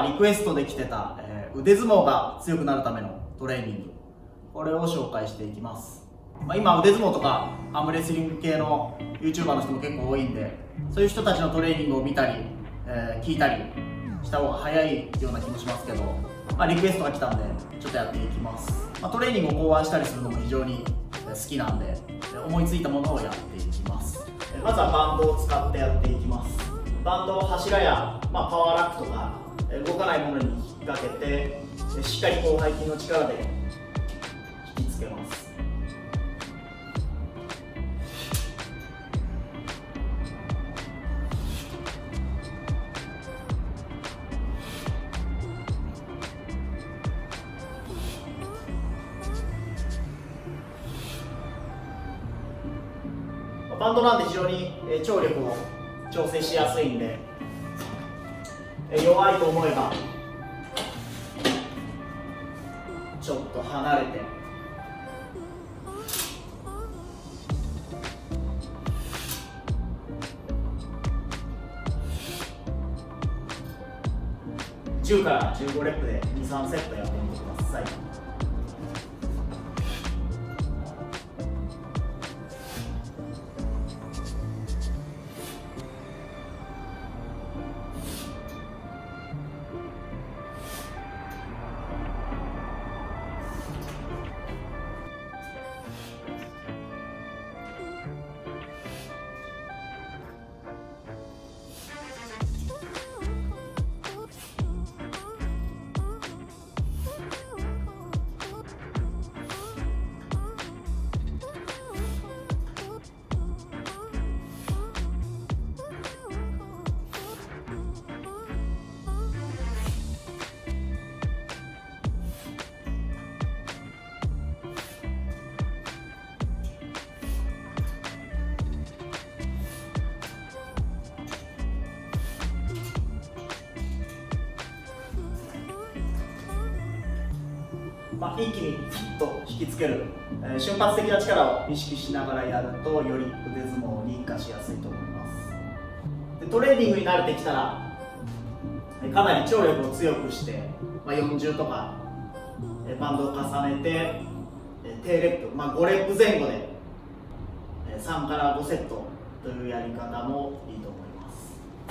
リクエストで来てた、腕相撲が強くなるためのトレーニング、これを紹介していきます。今腕相撲とかアームレスリング系の YouTuber の人も結構多いんで、そういう人たちのトレーニングを見たり、聞いたりした方が早いような気もしますけど、リクエストが来たんでちょっとやっていきます。トレーニングを考案したりするのも非常に好きなんで、思いついたものをやっていきます。まずはバンドを使ってやっていきます。バンドを柱や、パワーラックとか動かないものに引っ掛けて、しっかり広背筋の力で引きつけます。バンドなんで非常に張力を調整しやすいんで、弱いと思えばちょっと離れて10から15レップで 2,3 セットやってみてください。一気にフィッと引きつける、瞬発的な力を意識しながらやるとより腕相撲に活かしやすいと思います。でトレーニングに慣れてきたらかなり張力を強くして、40とかバンドを重ねて低レップ、5レップ前後で3から5セットというやり方もいいと思います。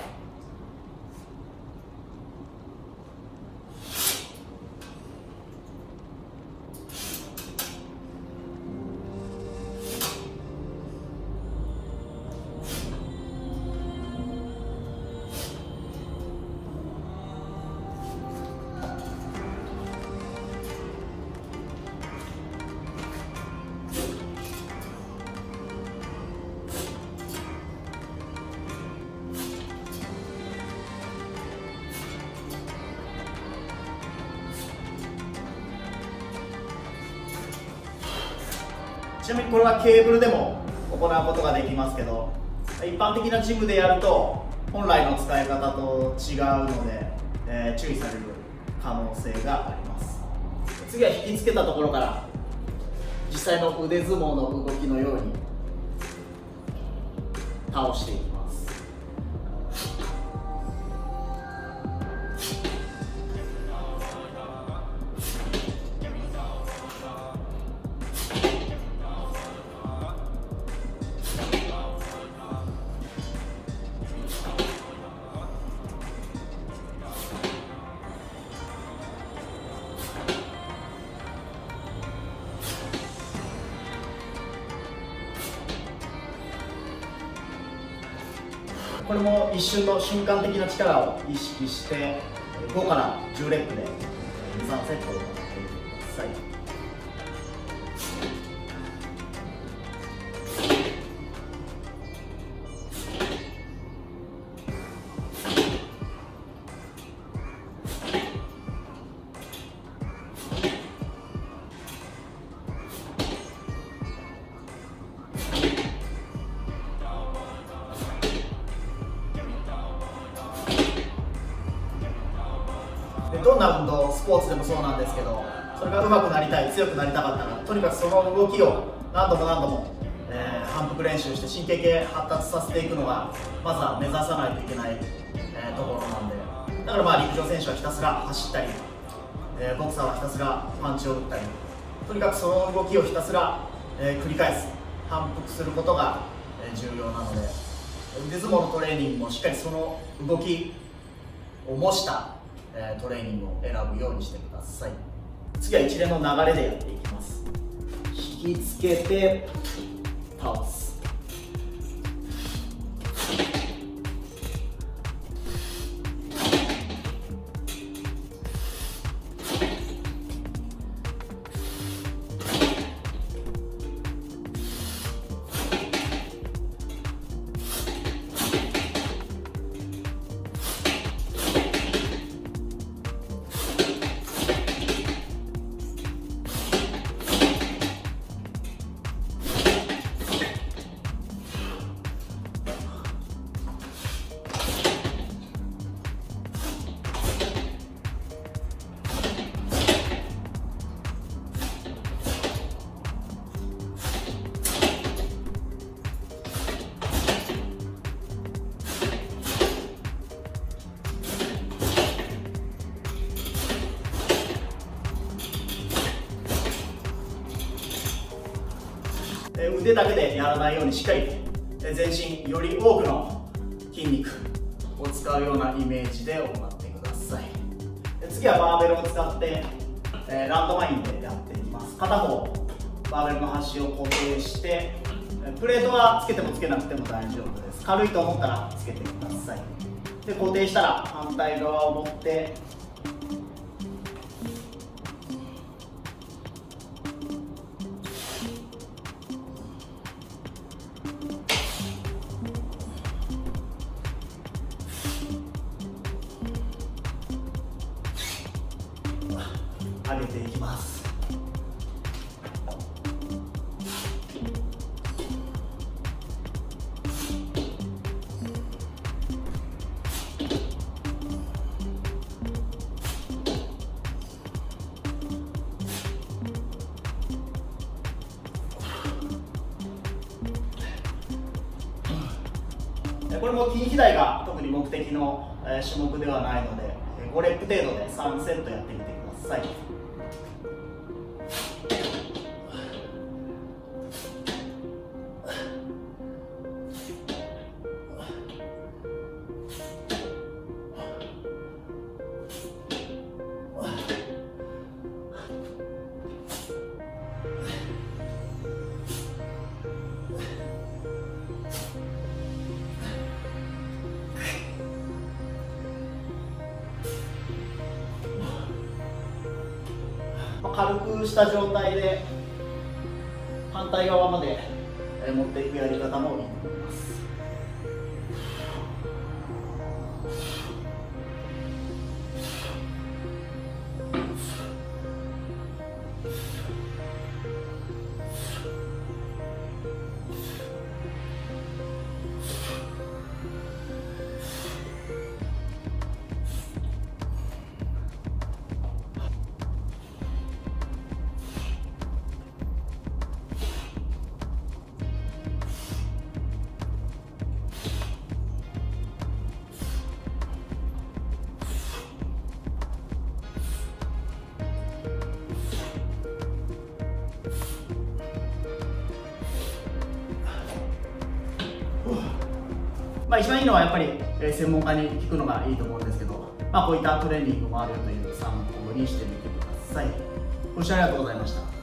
ちなみにこれはケーブルでも行うことができますけど、一般的なジムでやると本来の使い方と違うので、注意される可能性があります。次は引きつけたところから実際の腕相撲の動きのように倒していきます。これも一瞬の瞬間的な力を意識して5から10レップで 2,3 セットを行っていってください。どんな運動、スポーツでもそうなんですけど、それが上手くなりたい、強くなりたかったら、とにかくその動きを何度も何度も、反復練習して神経系発達させていくのがまずは目指さないといけない、ところなんで、 だから陸上選手はひたすら走ったり、ボクサーはひたすらパンチを打ったり、とにかくその動きをひたすら、繰り返す、反復することが、重要なので、腕相撲のトレーニングもしっかりその動きを模した、トレーニングを選ぶようにしてください。次は一連の流れでやっていきます。引きつけて倒す。腕だけでやらないようにしっかり全身より多くの筋肉を使うようなイメージで行ってください。次はバーベルを使ってランドマインでやっていきます。片方バーベルの端を固定して、プレートはつけてもつけなくても大丈夫です。軽いと思ったらつけてください。で固定したら反対側を持って上げていきます。これも筋肥大が特に目的の種目ではないので、5レップ程度で3セットやってみてください。軽くした状態で反対側まで持っていくやり方もいいと思います。一番いいのはやっぱり専門家に聞くのがいいと思うんですけど、こういったトレーニングもあるという参考にしてみてください。ご視聴ありがとうございました。